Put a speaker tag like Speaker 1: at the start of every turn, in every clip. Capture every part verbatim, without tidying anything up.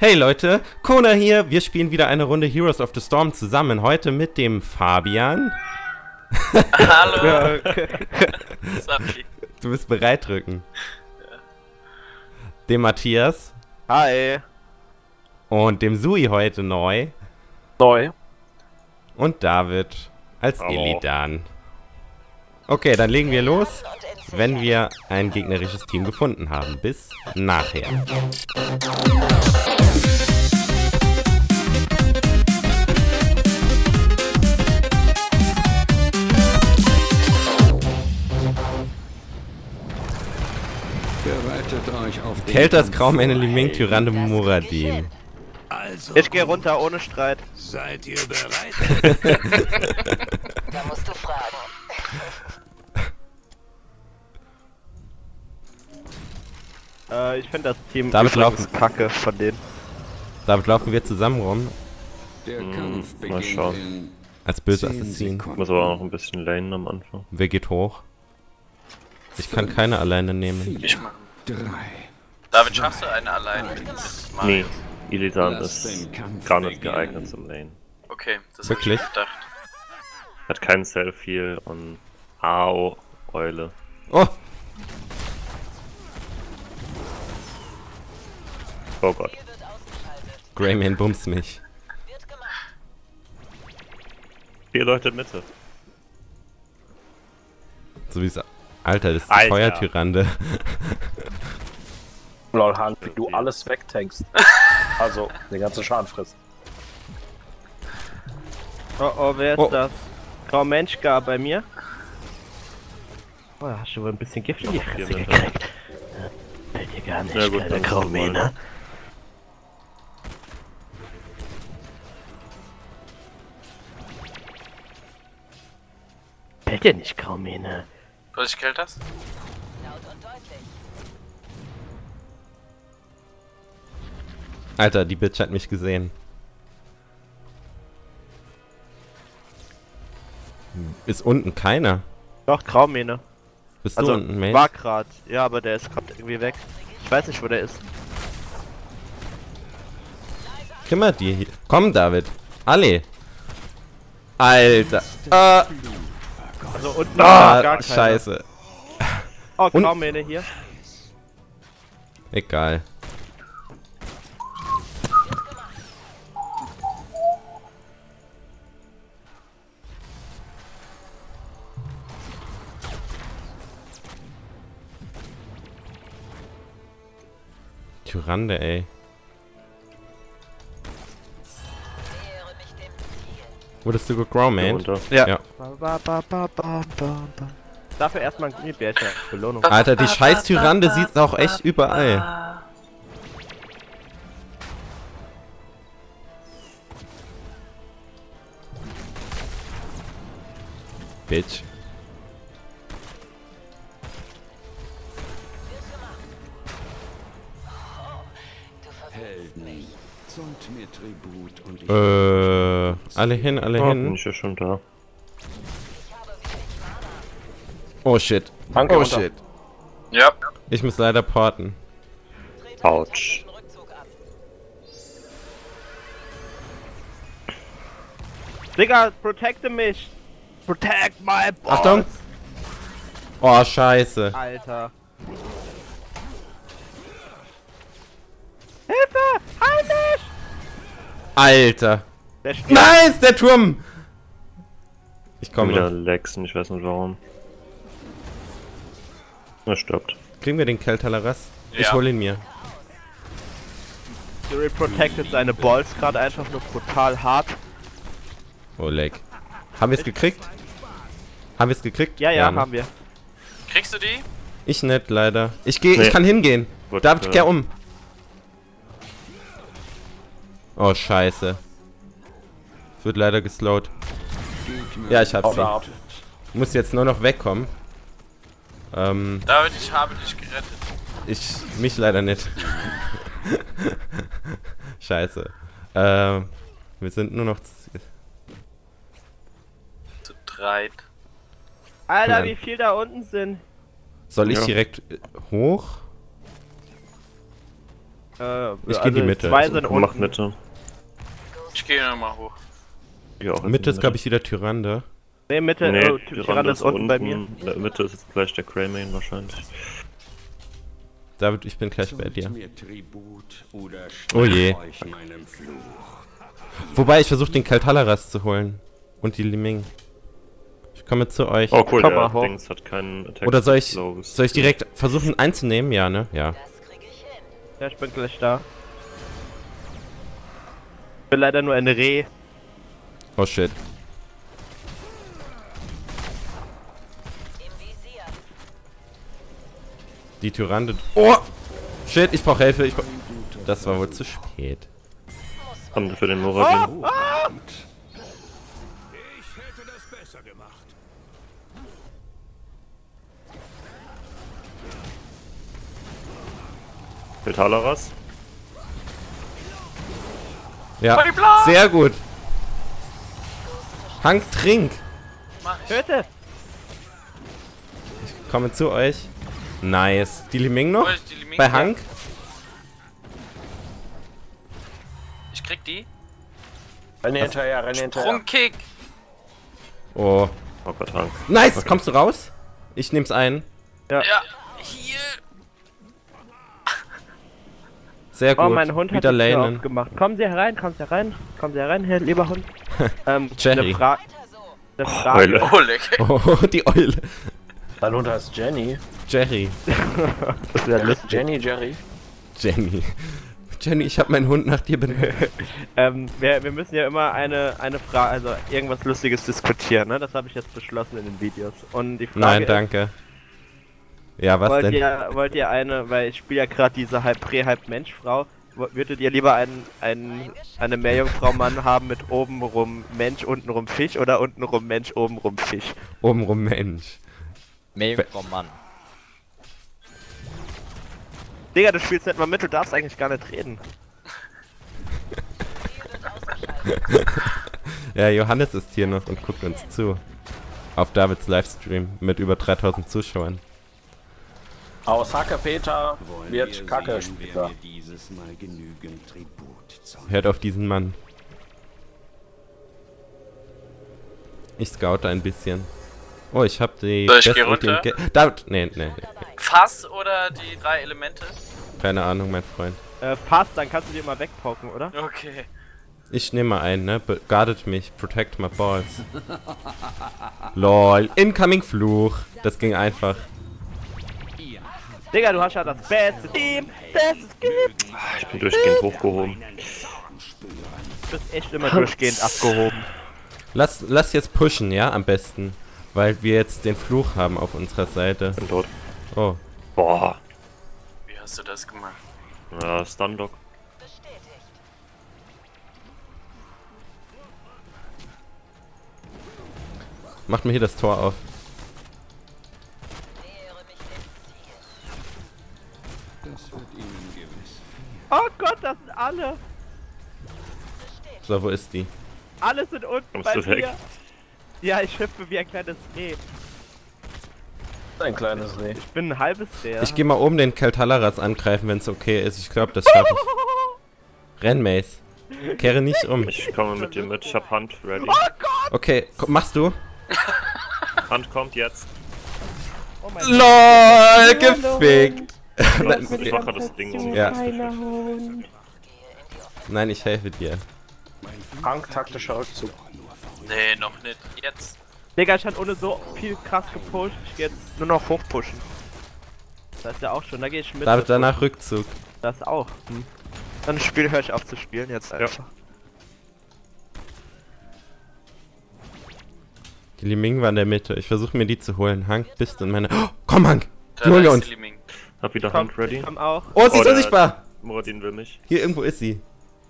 Speaker 1: Hey Leute, Kona hier. Wir spielen wieder eine Runde Heroes of the Storm zusammen. Heute mit dem Fabian.
Speaker 2: Hallo. Sorry.
Speaker 1: Du bist bereit drücken. Ja. Dem Matthias.
Speaker 3: Hi.
Speaker 1: Und dem Sui heute neu.
Speaker 3: Neu.
Speaker 1: Und David als
Speaker 4: Oh.
Speaker 1: Illidan. Okay, dann legen wir los, wenn wir ein gegnerisches Team gefunden haben. Bis nachher.
Speaker 5: Bereitet euch auf den
Speaker 1: Keltas
Speaker 5: Kampf
Speaker 1: Graumänner
Speaker 5: vor.
Speaker 1: Liming Tyrande Muradin.
Speaker 5: Also,
Speaker 3: Ich gehe runter ohne Streit.
Speaker 5: seid ihr bereit?
Speaker 6: Da musst du fragen.
Speaker 3: Äh, ich finde das Team
Speaker 1: Damit
Speaker 3: übrigens
Speaker 1: laufen-
Speaker 3: kacke von denen.
Speaker 1: Damit laufen wir zusammen rum,
Speaker 5: Der Kampf
Speaker 4: mal
Speaker 5: beginnt
Speaker 4: schauen.
Speaker 5: in
Speaker 1: als böse
Speaker 5: zehn
Speaker 1: Assassinen.
Speaker 5: Sekunden.
Speaker 4: Muss aber auch noch ein bisschen lanen am Anfang.
Speaker 1: Wer geht hoch? Ich kann keine alleine nehmen.
Speaker 2: Ich mach.
Speaker 5: Drei.
Speaker 2: David, schaffst du eine allein mit, mit
Speaker 4: Nee,
Speaker 2: Mario?
Speaker 4: Illidan
Speaker 5: Lass
Speaker 4: ist
Speaker 5: den Kampf
Speaker 4: gar nicht
Speaker 5: beginnen.
Speaker 4: geeignet zum Lane.
Speaker 2: Okay, das hab ich
Speaker 1: Wirklich?
Speaker 2: mir gedacht.
Speaker 4: Hat keinen Self-Heal und Au, Eule.
Speaker 1: Oh!
Speaker 4: Oh Gott.
Speaker 1: Greyman bumst mich.
Speaker 4: Hier leuchtet Mitte.
Speaker 1: So wie es. Alter, das ist die
Speaker 4: Alter.
Speaker 1: Feuertyrande.
Speaker 7: Lol, Hand, wie du alles wegtankst. Also, den ganzen Schaden frisst.
Speaker 3: Oh oh, wer ist
Speaker 1: Oh.
Speaker 3: das? Graumenschka bei mir? Oh, da hast du wohl ein bisschen Gift in die
Speaker 4: Hier
Speaker 3: Fresse
Speaker 4: Mitte.
Speaker 3: gekriegt. Fällt dir gar nicht,
Speaker 4: Ja, gut,
Speaker 3: kleiner
Speaker 4: dann ist
Speaker 3: Graumähne.
Speaker 4: das
Speaker 3: Fällt dir nicht, Graumähne.
Speaker 2: Was ich kalt hast?
Speaker 6: Laut und deutlich.
Speaker 1: Alter, die Bitch hat mich gesehen. Ist unten keiner.
Speaker 3: Doch, Graumähne.
Speaker 1: Bist
Speaker 3: Also,
Speaker 1: du unten, Mate?
Speaker 3: war grad. Ja, aber der ist grad irgendwie weg. Ich weiß nicht, wo der ist.
Speaker 1: Kümmert die hier. Komm, David. Alle. Alter. Ah,
Speaker 3: Also unten war gar
Speaker 1: ah
Speaker 3: keiner.
Speaker 1: scheiße.
Speaker 3: Oh,
Speaker 1: Und-
Speaker 3: Graumähne hier.
Speaker 1: Egal. Tyrande, ey.
Speaker 6: Nähere mich dem Ziel.
Speaker 1: Wurdest du
Speaker 4: Hier
Speaker 1: gegrowman?
Speaker 4: runter.
Speaker 3: Ja.
Speaker 1: Ja.
Speaker 3: Ba, ba, ba, ba, ba, ba. Dafür erstmal ein Gummibärchen als Belohnung.
Speaker 1: Alter, die scheiß Tyrande sieht's auch echt überall. Bitch.
Speaker 5: Helden. Zollt mir Tribut und ich
Speaker 1: Äh, alle hin, alle
Speaker 4: Oh, bin
Speaker 1: hin.
Speaker 4: ich ja schon da.
Speaker 1: Oh shit.
Speaker 7: Danke,
Speaker 1: Oh
Speaker 7: runter.
Speaker 1: shit.
Speaker 2: Ja.
Speaker 1: Ich muss leider porten.
Speaker 4: Autsch.
Speaker 6: Rückzug ab.
Speaker 3: Digga, protecte mich! Protect my balls!
Speaker 1: Achtung! Oh, scheiße.
Speaker 3: Alter. Hilfe! Halt mich!
Speaker 1: Alter.
Speaker 3: Der stirbt.
Speaker 1: Nice, der Turm! Ich
Speaker 4: Komm wieder
Speaker 1: komme.
Speaker 4: Lexen, ich weiß nicht warum. Er stirbt.
Speaker 1: Kriegen wir den Keltalaras? Ich
Speaker 2: Ja.
Speaker 1: hol ihn mir.
Speaker 3: Fury protected seine Balls gerade einfach nur brutal hart.
Speaker 1: Oh, leck. Haben wir es gekriegt? Haben wir es gekriegt?
Speaker 3: Ja, ja,
Speaker 1: ne?
Speaker 3: haben wir.
Speaker 2: Kriegst du die?
Speaker 1: Ich nicht, leider. Ich geh,
Speaker 4: Nee.
Speaker 1: ich kann hingehen.
Speaker 4: Gut,
Speaker 1: David,
Speaker 4: äh,
Speaker 1: kehr um. Oh, scheiße. Es wird leider geslowt.
Speaker 5: Gegner
Speaker 1: Ja, ich hab
Speaker 7: Hau
Speaker 1: sie.
Speaker 7: da ab.
Speaker 1: Muss jetzt nur noch wegkommen. Ähm,
Speaker 2: David, ich habe dich gerettet.
Speaker 1: ich, mich leider nicht. Scheiße. Ähm, wir sind nur noch... z-
Speaker 2: Zu dreit.
Speaker 3: Alter,
Speaker 1: Nein.
Speaker 3: wie viel da unten sind.
Speaker 1: Soll ich
Speaker 4: Ja.
Speaker 1: direkt äh, hoch?
Speaker 3: Äh,
Speaker 1: Ich geh in die Mitte.
Speaker 3: Zwei sind
Speaker 4: Komm, mach
Speaker 3: unten.
Speaker 4: Mitte.
Speaker 2: Ich gehe nochmal hoch.
Speaker 4: Ja, auch
Speaker 1: Mitte ist, glaube ich, wieder Tyrande.
Speaker 3: Nee, Mitte,
Speaker 4: Nee,
Speaker 3: oh,
Speaker 4: die
Speaker 3: Tyrande
Speaker 4: Rande
Speaker 3: ist unten bei mir.
Speaker 4: In der Mitte ist jetzt gleich der Greymane wahrscheinlich.
Speaker 1: David, ich bin gleich bei
Speaker 5: Zollt
Speaker 1: dir.
Speaker 5: mir Tribut oder
Speaker 1: Oh je.
Speaker 5: euch meinem Fluch.
Speaker 1: Wobei, ich versuche den Kaltalaras zu holen. Und die Liming. Ich komme zu euch.
Speaker 4: Oh cool,
Speaker 3: Komm
Speaker 4: der
Speaker 3: mal hoch.
Speaker 4: Dings hat keinen Attack.
Speaker 1: Oder soll ich,
Speaker 4: Slow.
Speaker 1: soll ich direkt versuchen einzunehmen? Ja, ne? Ja.
Speaker 6: Das krieg ich hin.
Speaker 3: Ja, ich bin gleich da. Ich bin leider nur ein Reh.
Speaker 1: Oh shit.
Speaker 6: Im Visier.
Speaker 1: Die Tyrande. Oh! Shit, ich brauche Hilfe. Ich brauch... Das war wohl zu spät.
Speaker 4: Haben wir für den Moradin. Vitalaras.
Speaker 1: Ja,
Speaker 2: Body Block!
Speaker 1: sehr gut. Hank, trink.
Speaker 2: Mach ich.
Speaker 3: Töte!
Speaker 1: Ich komme zu euch. Nice. Die Liming noch?
Speaker 2: Wo ist die Liming?
Speaker 1: Bei Hank?
Speaker 2: Ich krieg die.
Speaker 7: Renn hinterher, renn hinterher.
Speaker 2: Sprungkick.
Speaker 1: Oh.
Speaker 4: Oh Gott, Hank.
Speaker 1: Nice,
Speaker 4: Okay.
Speaker 1: kommst du raus? Ich nehm's ein.
Speaker 2: Ja, hier.
Speaker 1: Sehr gut.
Speaker 3: Oh, mein Hund hat
Speaker 1: Wieder
Speaker 3: die Tür
Speaker 1: Lanen.
Speaker 3: aufgemacht. Kommen Sie herein, kommen Sie herein, kommen Sie herein, Herr lieber Hund. ähm,
Speaker 1: Jerry.
Speaker 3: Eine, Fra
Speaker 6: Weiter so.
Speaker 3: eine Frage.
Speaker 4: Eule.
Speaker 2: Oh, leck.
Speaker 1: Oh, die Eule.
Speaker 7: Dein Hund heißt Jenny.
Speaker 1: Jerry.
Speaker 3: Das wäre lustig.
Speaker 7: Jenny, Jerry.
Speaker 1: Jenny. Jenny, ich habe meinen Hund nach dir benannt.
Speaker 3: Ähm, wir, wir müssen ja immer eine, eine Frage, also irgendwas Lustiges diskutieren, ne? Das habe ich jetzt beschlossen in den Videos. Und die Frage
Speaker 1: Nein,
Speaker 3: ist,
Speaker 1: danke. Ja, was
Speaker 3: wollt
Speaker 1: denn?
Speaker 3: ihr, wollt ihr eine, weil ich spiele ja gerade diese halb Prä, halb Mensch-Frau, wo- würdet ihr lieber einen, einen, eine Meerjungfrau-Mann haben mit obenrum Mensch, untenrum Fisch oder untenrum Mensch, obenrum Fisch?
Speaker 1: Obenrum Mensch.
Speaker 8: Meerjungfrau Mann.
Speaker 3: Digga, du spielst nicht mal mit, du darfst eigentlich gar nicht reden.
Speaker 1: Ja, Johannes ist hier noch und guckt uns zu. Auf Davids Livestream mit über dreitausend Zuschauern.
Speaker 7: Aus Hacke Peter
Speaker 5: Wollen
Speaker 7: wird
Speaker 5: wir
Speaker 7: Kacke
Speaker 5: sehen, wer
Speaker 7: Spieler.
Speaker 5: mir dieses Mal genügend Tribut zollt.
Speaker 1: Hört auf diesen Mann. Ich scoute ein bisschen. Oh, ich hab die
Speaker 2: Soll ich
Speaker 1: beste
Speaker 2: hier
Speaker 1: Ulti im
Speaker 2: runter?
Speaker 1: Ge- David, nee, nee,
Speaker 2: Fass oder die drei Elemente?
Speaker 1: keine Ahnung, mein Freund.
Speaker 3: Äh, passt, dann kannst du dir mal wegpocken, oder?
Speaker 2: Okay.
Speaker 1: Ich nehme mal einen, ne? Be- Guardet mich, protect my balls. Lol, incoming Fluch. Das ging einfach.
Speaker 3: Digga, du hast ja das beste Team, das es gibt.
Speaker 4: Ich bin durchgehend hochgehoben.
Speaker 3: Du bist echt immer durchgehend abgehoben.
Speaker 1: Lass, lass jetzt pushen, ja, am besten. Weil wir jetzt den Fluch haben auf unserer Seite.
Speaker 4: Bin tot.
Speaker 1: Oh.
Speaker 4: Boah.
Speaker 2: Wie hast du das gemacht?
Speaker 4: Ja, Stunlock.
Speaker 6: Bestätigt.
Speaker 1: Macht mir hier das Tor auf.
Speaker 6: Nähere mich dem Ziel.
Speaker 5: Das wird Ihnen gewiss viel.
Speaker 3: Oh Gott, das sind alle.
Speaker 1: So, wo ist die?
Speaker 3: Alle sind unten
Speaker 4: Kommst
Speaker 3: bei
Speaker 4: du weg?
Speaker 3: mir. Ja, ich hüpfe wie ein kleines Reh.
Speaker 7: Ein kleines Reh.
Speaker 3: Ich bin ein halbes Reh.
Speaker 1: Ich gehe mal oben den Keltalaras angreifen, wenn es okay ist. Ich glaube, das schaffe ich. Renn, Mace. Kehre nicht um.
Speaker 4: Ich komme mit dir mit. Ich hab Hand ready.
Speaker 1: Okay, komm, machst du?
Speaker 4: Hand kommt jetzt.
Speaker 3: Oh mein
Speaker 1: LOL, gefickt.
Speaker 4: Ich mache das Ding um.
Speaker 1: Ja. Nein, ich helfe dir.
Speaker 7: Frank, taktischer Rückzug.
Speaker 2: Nee, noch nicht. Jetzt.
Speaker 3: Digga, ich hab ohne so viel krass gepusht. Ich geh jetzt nur noch hochpushen. Das ist ja auch schon, da gehe ich mit.
Speaker 1: David, danach Rückzug.
Speaker 3: Das auch. Hm. Dann Spiel höre ich auf zu spielen jetzt einfach.
Speaker 1: Die Liming war in der Mitte. Ich versuche mir die zu holen. Hank, bist du in meine... Oh, komm, Hank!
Speaker 2: Da
Speaker 1: Die holen wir
Speaker 2: ist
Speaker 1: uns.
Speaker 2: die Liming.
Speaker 4: Hab wieder
Speaker 3: Komm,
Speaker 4: Hand ready.
Speaker 3: ich komm auch.
Speaker 1: Oh, sie
Speaker 4: Oh,
Speaker 1: ist
Speaker 4: der-
Speaker 1: unsichtbar!
Speaker 4: Moradin will mich.
Speaker 1: Hier irgendwo ist sie.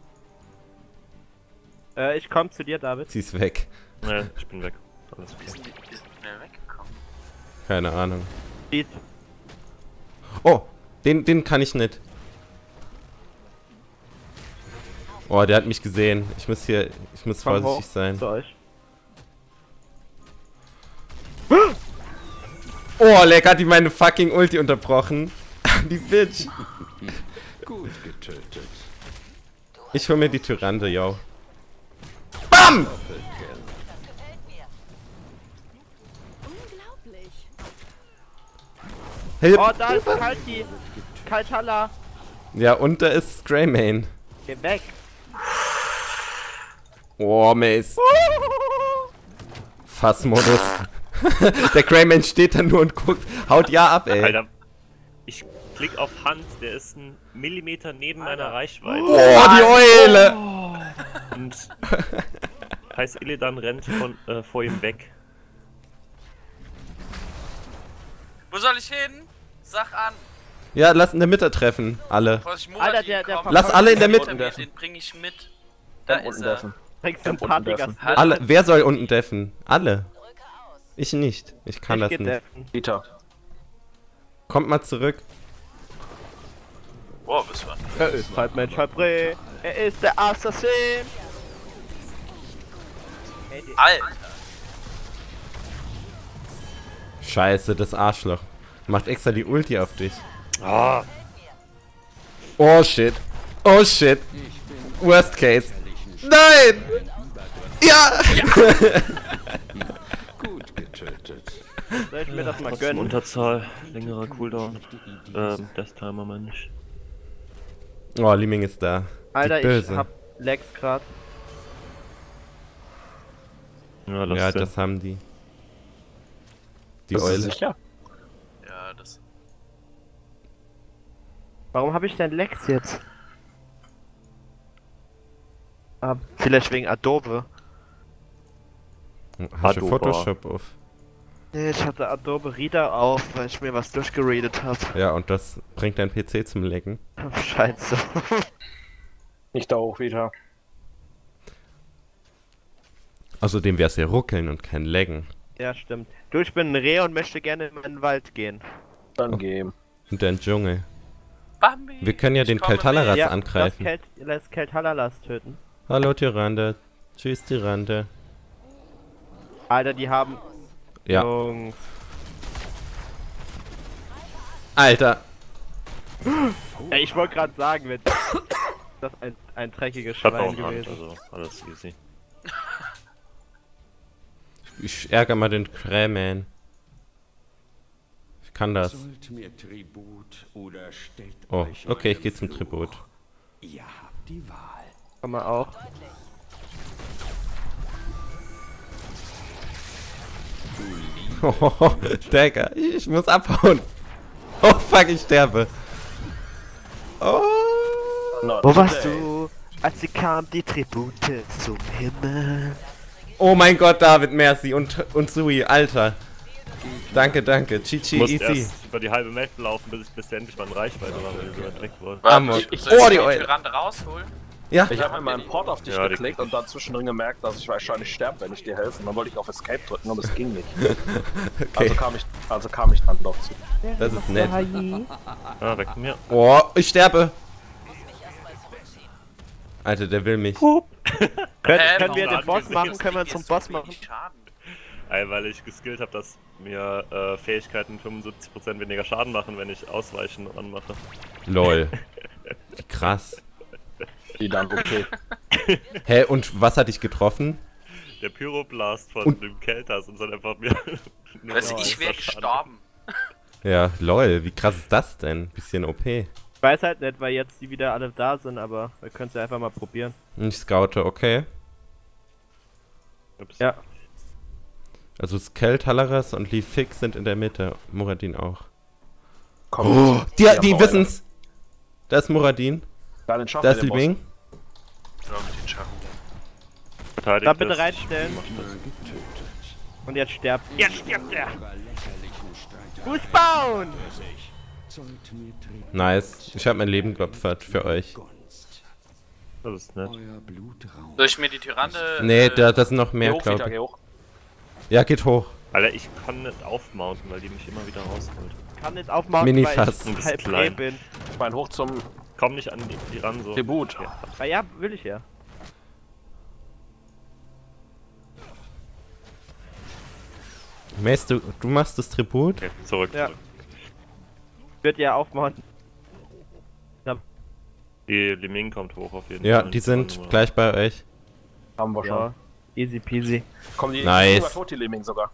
Speaker 3: Äh, ich komm zu dir, David.
Speaker 1: Sie ist weg.
Speaker 4: Nee, ich bin weg. Alles
Speaker 2: Wie
Speaker 4: okay.
Speaker 2: sind die, die sind schnell weggekommen?
Speaker 1: Keine Ahnung.
Speaker 3: Speed.
Speaker 1: Oh, den, den kann ich nicht. Oh, der hat mich gesehen. Ich muss hier... Ich muss
Speaker 3: Komm
Speaker 1: vorsichtig
Speaker 3: hoch
Speaker 1: sein.
Speaker 3: zu euch.
Speaker 1: Oh, leck, hat die meine fucking Ulti unterbrochen. Die Bitch.
Speaker 5: Gut getan. getötet.
Speaker 1: Ich hol mir die Tyrande, yo. BAM!
Speaker 6: Unglaublich.
Speaker 1: Hilf!
Speaker 3: Oh, da ist Kalti. Kaltala.
Speaker 1: Ja, und da ist Greymane.
Speaker 3: Geh weg.
Speaker 1: Oh, Mace. Fassmodus. Der Greymane steht da nur und guckt. Haut ja ab, ey.
Speaker 4: Alter, ich klick auf Hand, der ist ein Millimeter neben meiner Reichweite.
Speaker 1: Oh, die Eule!
Speaker 4: Und heißt Illidan rennt von, äh, vor ihm weg.
Speaker 2: Wo soll ich hin? Sag an.
Speaker 1: Ja, lass in der Mitte treffen. Alle.
Speaker 2: Bevor ich
Speaker 3: Alter,
Speaker 2: Muradin
Speaker 3: der- der
Speaker 2: komme.
Speaker 1: Lass alle in der
Speaker 2: Hinter
Speaker 1: Mitte.
Speaker 2: mir, Den bring ich mit. Da
Speaker 7: Dann
Speaker 2: ist
Speaker 7: unten
Speaker 2: er.
Speaker 7: deffen.
Speaker 3: Kriegst du einen
Speaker 7: Unten
Speaker 3: Partygast.
Speaker 7: deffen.
Speaker 2: Hallo.
Speaker 1: Alle. Wer soll unten deffen? Alle. Ich nicht. Ich kann
Speaker 3: Ich
Speaker 1: das
Speaker 3: geh
Speaker 1: nicht.
Speaker 3: deffen.
Speaker 7: Dieter.
Speaker 1: Kommt mal zurück.
Speaker 2: Boah, was war?
Speaker 3: Er ist halb Mensch, halb Reh. Er ist der Assassin. Hey, die-
Speaker 2: Alter.
Speaker 1: Scheiße, das Arschloch. Macht extra die Ulti auf dich.
Speaker 4: Ah,
Speaker 1: Oh shit. Oh shit. Worst case. Nein! Ja!
Speaker 5: Gut getötet.
Speaker 3: Soll ich mir das mal
Speaker 4: trotzdem
Speaker 3: gönnen?
Speaker 4: Unterzahl, längerer Cooldown. Ähm, Death Timer meine ich.
Speaker 1: Oh, Liming ist da.
Speaker 3: Alter,
Speaker 1: die
Speaker 3: ich
Speaker 1: Böse.
Speaker 3: hab Lex grad.
Speaker 4: Ja, lass
Speaker 1: Ja,
Speaker 4: den.
Speaker 1: das haben die. Die
Speaker 7: Bist du
Speaker 1: Eule.
Speaker 7: sicher?
Speaker 2: Ja, das.
Speaker 3: Warum habe ich denn Lex jetzt? Ah, vielleicht wegen Adobe.
Speaker 1: Hast du
Speaker 4: Adobe.
Speaker 1: Photoshop auf?
Speaker 3: Nee, ich hatte Adobe Reader auf, weil ich mir was durchgeredet habe.
Speaker 1: Ja, und das bringt dein P C zum Lecken.
Speaker 3: Scheiße.
Speaker 7: Nicht da hoch wieder.
Speaker 1: Außerdem wär's ja ruckeln und kein Laggen.
Speaker 3: Ja, stimmt. Du, ich bin ein Reh und möchte gerne in den Wald gehen.
Speaker 7: Dann gehen.
Speaker 1: Und dein Dschungel.
Speaker 2: Bambi.
Speaker 1: Wir können ja
Speaker 2: ich
Speaker 1: den
Speaker 2: komme
Speaker 1: Keltalaras
Speaker 2: mit.
Speaker 1: angreifen.
Speaker 3: Lass, Kelt, lass Keltalalas töten.
Speaker 1: Hallo Tyrande. Tschüss Tyrande.
Speaker 3: Alter, die haben...
Speaker 1: Ja.
Speaker 3: Jungs.
Speaker 1: Alter.
Speaker 3: Ey, ich wollte gerade sagen, wenn das ein, ein dreckiges
Speaker 4: Ich hab auch
Speaker 3: Schwein
Speaker 4: einen Hand,
Speaker 3: gewesen.
Speaker 4: also alles easy.
Speaker 1: Ich ärgere mal den Krämen. Ich kann das.
Speaker 5: Sollt mir Tribut oder stellt
Speaker 1: Oh,
Speaker 5: euch
Speaker 1: okay, ich
Speaker 5: eurem
Speaker 1: gehe zum
Speaker 5: Fluch.
Speaker 1: Tribut.
Speaker 5: Ihr habt die Wahl.
Speaker 3: Kann man auch.
Speaker 1: Oh, Digga, ich muss abhauen. Oh fuck, ich sterbe. Oh.
Speaker 7: Not
Speaker 3: Wo warst
Speaker 7: today.
Speaker 3: du, als sie kam, die Tribute zum Himmel?
Speaker 1: Oh mein Gott, David, Mercy und, und Sui, Alter. Danke, danke. Chichi,
Speaker 4: Ich muss
Speaker 1: easy.
Speaker 4: erst über die halbe Map laufen, bis ich bis endlich mal in Reichweite war, weil wir so weit weg waren.
Speaker 1: Amok.
Speaker 2: Ich,
Speaker 1: Oh,
Speaker 2: soll
Speaker 1: die
Speaker 2: ich
Speaker 1: Eule.
Speaker 2: die Tyrande rausholen?
Speaker 1: Ja,
Speaker 7: Ich habe mit meinem Port auf dich
Speaker 4: Ja, die
Speaker 7: geklickt
Speaker 4: krieg
Speaker 7: und dann zwischendrin gemerkt, dass ich wahrscheinlich sterbe, wenn ich dir helfe. Und dann wollte ich auf Escape drücken, aber es ging nicht.
Speaker 1: okay.
Speaker 7: Also kam ich, also kam ich dann doch zu.
Speaker 1: Das ist nett.
Speaker 4: Ah, weg von mir.
Speaker 1: Oh, ich sterbe. Alter, der will mich.
Speaker 3: Können,
Speaker 2: Hä,
Speaker 3: können wir
Speaker 2: warum
Speaker 3: den Boss
Speaker 2: hat
Speaker 3: machen?
Speaker 2: das
Speaker 3: Können wir
Speaker 2: Ding
Speaker 3: zum
Speaker 2: jetzt
Speaker 3: Boss
Speaker 2: so
Speaker 3: machen?
Speaker 2: wenig Schaden?
Speaker 4: Ey, weil ich geskillt habe, dass mir äh, Fähigkeiten fünfundsiebzig Prozent weniger Schaden machen, wenn ich Ausweichen anmache.
Speaker 1: Lol. Wie krass.
Speaker 7: Die dann okay.
Speaker 1: Hä, und was hat dich getroffen?
Speaker 4: Der Pyroblast von
Speaker 1: Und-
Speaker 4: dem Keltas und dann einfach mir. nur
Speaker 2: Also
Speaker 4: noch
Speaker 2: ich wäre
Speaker 4: extra Schaden.
Speaker 2: gestorben.
Speaker 1: Ja, lol, wie krass ist das denn? Bisschen O P.
Speaker 3: Ich weiß halt nicht, weil jetzt die wieder alle da sind, aber wir können es ja einfach mal probieren.
Speaker 1: Ich scoute, okay.
Speaker 4: Ups.
Speaker 3: Ja.
Speaker 1: Also Skel, Talaras und Lee Fix sind in der Mitte. Muradin auch.
Speaker 7: Komm,
Speaker 1: Oh, die,
Speaker 7: haben
Speaker 1: die
Speaker 7: noch
Speaker 1: wissen's. Da ist Muradin.
Speaker 7: Da, den schaffen
Speaker 1: Da
Speaker 7: wir,
Speaker 1: ist
Speaker 7: den
Speaker 1: Li Bing.
Speaker 2: Ja, mit den Schatten.
Speaker 4: Verteidigt
Speaker 3: Da bitte
Speaker 4: das.
Speaker 3: reinstellen.
Speaker 4: Macht das.
Speaker 5: Getötet.
Speaker 3: Und jetzt sterbt. Jetzt stirbt er!
Speaker 5: Eurer lächerlichen Streiter
Speaker 3: Fußbauen!
Speaker 5: sollt mir Tribut
Speaker 1: Nice. Ich habe mein Leben geopfert für euch.
Speaker 5: Gunst.
Speaker 4: Das ist nett.
Speaker 5: Euer Blutraum.
Speaker 2: Soll ich mir die Tyrande...
Speaker 1: Nee,
Speaker 2: äh,
Speaker 1: da, das sind noch
Speaker 7: Geh
Speaker 1: mehr,
Speaker 7: hoch, Vita,
Speaker 1: glaube
Speaker 7: geh
Speaker 1: ich.
Speaker 7: hoch.
Speaker 1: Ja, geht hoch.
Speaker 4: Alter, ich kann nicht aufmounten, weil die mich immer wieder rausholt.
Speaker 3: Ich kann nicht aufmachen,
Speaker 1: Minifass.
Speaker 3: weil
Speaker 4: Das
Speaker 3: ich
Speaker 4: ist
Speaker 3: halb Reh
Speaker 4: klein.
Speaker 3: bin.
Speaker 7: Ich mein, hoch zum
Speaker 4: Komm nicht an die, die ran so.
Speaker 7: Tribut.
Speaker 4: Ja.
Speaker 3: Ah ja, will ich ja.
Speaker 1: Mace, du, du machst das Tribut?
Speaker 4: Okay, zurück,
Speaker 3: Ja.
Speaker 4: zurück.
Speaker 3: Wird ja aufmachen.
Speaker 4: Die Liming kommt hoch auf jeden
Speaker 1: Ja,
Speaker 4: Fall.
Speaker 1: die sind gleich bei euch.
Speaker 7: Haben wir schon.
Speaker 3: Ja, easy peasy.
Speaker 7: Kommen die
Speaker 1: Nice.
Speaker 7: sogar tot, die Lemming sogar.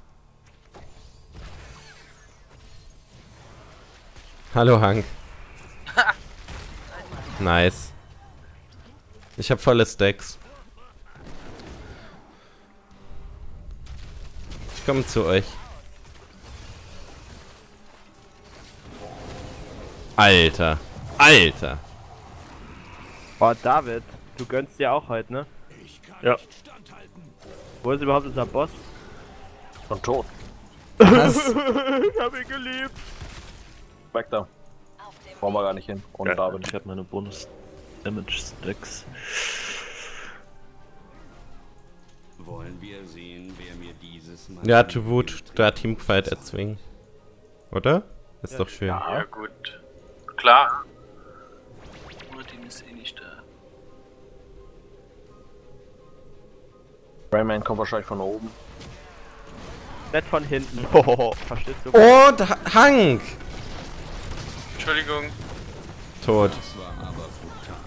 Speaker 1: Hallo Hank. Nice. Ich hab volle Stacks. Ich komme zu euch. Alter. Alter.
Speaker 3: Boah, David, du gönnst dir auch heute, ne?
Speaker 4: Ja.
Speaker 3: Wo ist überhaupt unser Boss?
Speaker 7: Schon tot.
Speaker 1: Was?
Speaker 3: Ich hab ihn geliebt.
Speaker 7: Weg da. Brauchen wir gar nicht hin. Und
Speaker 4: ja,
Speaker 7: David.
Speaker 4: ich habe meine Bonus-Damage-Stacks.
Speaker 5: Wollen wir sehen, wer mir dieses Mal...
Speaker 1: Ja, to Wut, da Teamfight erzwingen. Oder? Ist doch schön.
Speaker 2: Ja, gut. Klar. Martin ist eh nicht da.
Speaker 7: Rayman kommt wahrscheinlich von oben.
Speaker 3: Nicht von hinten. Oh, verstehst du?
Speaker 1: Und Ha- Hank!
Speaker 2: Entschuldigung.
Speaker 1: Tot.
Speaker 5: Das war aber brutal.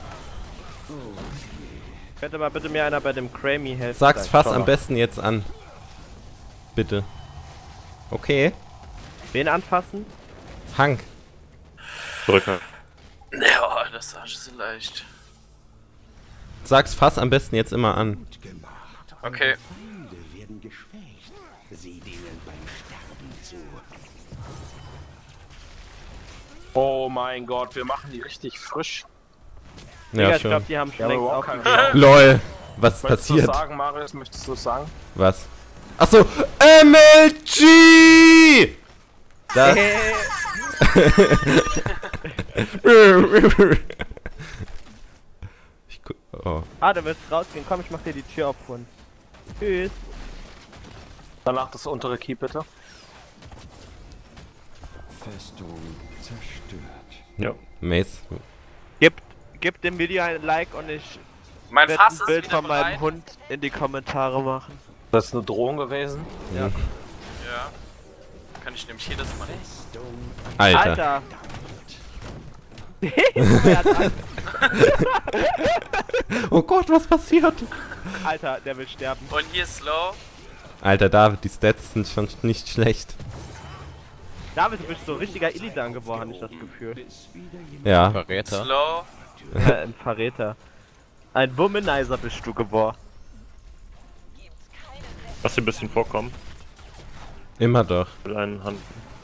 Speaker 3: Könnte mal bitte mir einer bei dem Crammy helfen?
Speaker 1: Sag's
Speaker 3: Danke.
Speaker 1: fast
Speaker 3: Schau
Speaker 1: am
Speaker 3: mal.
Speaker 1: besten jetzt an. Bitte. Okay.
Speaker 3: Wen anfassen?
Speaker 1: Hank.
Speaker 4: Drücker.
Speaker 2: Ja, das war schon so leicht.
Speaker 1: Sag's fast am besten jetzt immer an.
Speaker 5: Gut gemacht.
Speaker 2: Okay.
Speaker 5: Feinde werden geschwächt. Sieh denen beim Sterben zu.
Speaker 7: Oh mein Gott, wir machen die richtig frisch.
Speaker 3: Digga,
Speaker 1: Ja,
Speaker 3: ich glaube,
Speaker 1: schon.
Speaker 3: die haben schon
Speaker 7: Ja,
Speaker 3: längst
Speaker 7: aber
Speaker 3: auch
Speaker 7: überhaupt keine
Speaker 1: LOL. Was
Speaker 7: Möchtest du
Speaker 1: passiert?
Speaker 7: sagen, Marius? Möchtest du es sagen?
Speaker 1: Was? Achso. M L G! Das. ich gu oh.
Speaker 3: Ah, du willst rausgehen. Komm, ich mach dir die Tür auf uns. Tschüss.
Speaker 7: Danach das untere Key, bitte.
Speaker 5: Festung zerstört.
Speaker 4: Ja.
Speaker 1: Mace.
Speaker 3: Gib, gib dem Video ein Like und ich
Speaker 2: Mein
Speaker 3: werde
Speaker 2: Fass
Speaker 3: ein
Speaker 2: ist
Speaker 3: Bild
Speaker 2: wieder
Speaker 3: von meinem
Speaker 2: bereit.
Speaker 3: Hund in die Kommentare machen.
Speaker 7: Das ist eine Drohung gewesen.
Speaker 2: Ja. Kann ich nämlich jedes Mal nicht.
Speaker 1: Alter.
Speaker 3: Alter. Er hat Angst.
Speaker 1: Oh Gott, was passiert?
Speaker 3: Alter, der will sterben.
Speaker 2: Und hier Slow.
Speaker 1: Alter, David, die Stats sind schon nicht schlecht.
Speaker 3: David, du bist so ein richtiger Illidan geworden, habe ich das Gefühl.
Speaker 1: Ja.
Speaker 8: Verräter.
Speaker 2: Slow.
Speaker 3: Äh, ein Verräter. Ein Womanizer bist du geworden.
Speaker 4: Lass dir ein bisschen vorkommen.
Speaker 1: Immer doch.
Speaker 4: Mit einen Hand.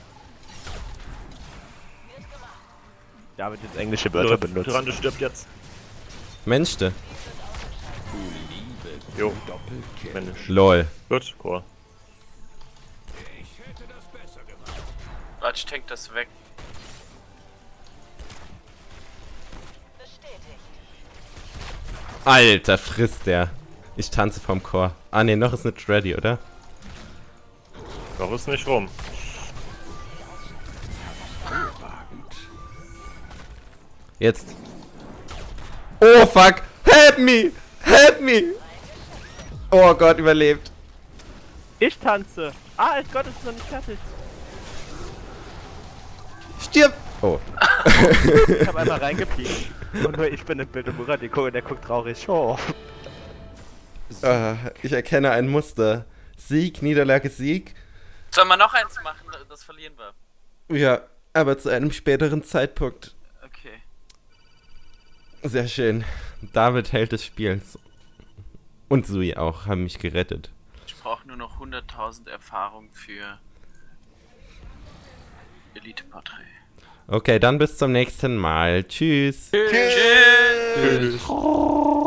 Speaker 3: David jetzt englische Wörter benutzt.
Speaker 4: Tyrande stirbt jetzt.
Speaker 1: Menschste.
Speaker 4: Jo. Mensch.
Speaker 1: LOL.
Speaker 4: Gut, Core.
Speaker 2: Warte, ich tank das weg.
Speaker 6: Bestätigt.
Speaker 1: Alter, frisst der. Ich tanze vom Chor. Ah ne, noch ist nicht ready, oder?
Speaker 4: Noch ist nicht rum.
Speaker 1: Jetzt. Oh fuck! Help me! Help me! Oh Gott, überlebt.
Speaker 3: Ich tanze. Ah, als Gott ist noch nicht fertig.
Speaker 1: Stirb! Oh.
Speaker 3: Ich hab einmal reingepiekt. Und nur ich bin im Bild und Murat, der guckt, der guckt traurig. Oh.
Speaker 1: Ah, ich erkenne ein Muster. Sieg, Niederlage, Sieg.
Speaker 2: Sollen wir noch eins machen? Das verlieren wir.
Speaker 1: Ja, aber zu einem späteren Zeitpunkt.
Speaker 2: Okay.
Speaker 1: Sehr schön. David Held des Spiels. Und Sui auch, haben mich gerettet.
Speaker 2: Ich brauche nur noch hunderttausend Erfahrung für Elite-Porträt.
Speaker 1: Okay, dann bis zum nächsten Mal. Tschüss.
Speaker 2: Tschüss.
Speaker 1: Tschüss.